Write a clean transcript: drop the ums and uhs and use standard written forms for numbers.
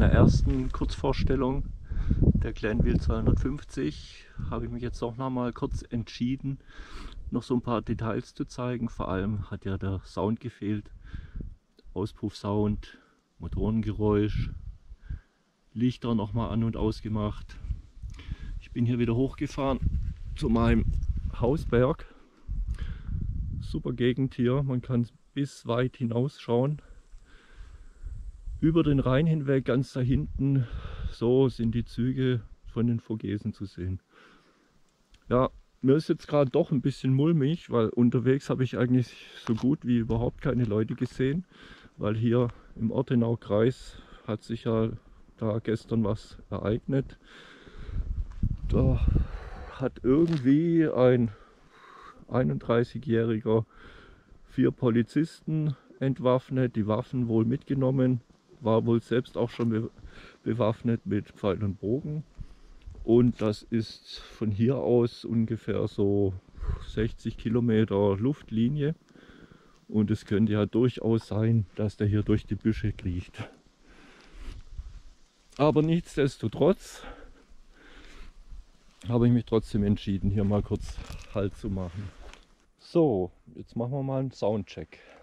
meiner ersten Kurzvorstellung der Glenville 250 habe ich mich jetzt doch noch mal kurz entschieden, noch so ein paar Details zu zeigen. Vor allem hat ja der Sound gefehlt. Auspuffsound, Motorengeräusch, Lichter noch mal an- und ausgemacht. Ich bin hier wieder hochgefahren zu meinem Hausberg. Super Gegend hier, man kann bis weit hinausschauen. Über den Rhein hinweg, ganz da hinten, so sind die Züge von den Vogesen zu sehen. Ja, mir ist jetzt gerade doch ein bisschen mulmig, weil unterwegs habe ich eigentlich so gut wie überhaupt keine Leute gesehen, weil hier im Ortenaukreis hat sich ja da gestern was ereignet. Da hat irgendwie ein 31-Jähriger 4 Polizisten entwaffnet, die Waffen wohl mitgenommen, war wohl selbst auch schon bewaffnet mit Pfeil und Bogen. Und das ist von hier aus ungefähr so 60 Kilometer Luftlinie. Und es könnte ja durchaus sein, dass der hier durch die Büsche kriecht. Aber nichtsdestotrotz habe ich mich trotzdem entschieden, hier mal kurz Halt zu machen. So, jetzt machen wir mal einen Soundcheck.